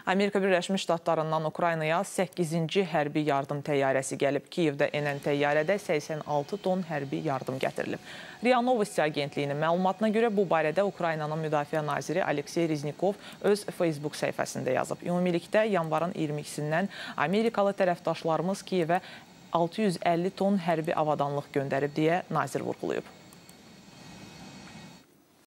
Amerika Birləşmiş Ştatlarından Ukraynaya 8-ci hərbi yardım təyyarəsi gəlib. Kiyevdə enən təyyarədə 86 ton hərbi yardım gətirilib. RIA Novosti agentliyinin məlumatına görə bu barədə Ukraynanın Müdafiə naziri Aleksey Reznikov öz Facebook səhifəsində yazıb. Ümumilikdə yanvarın 22-sindən Amerikalı tərəfdaşlarımız Kiyevə 650 ton hərbi avadanlıq göndərib deyə nazir vurğulayıb.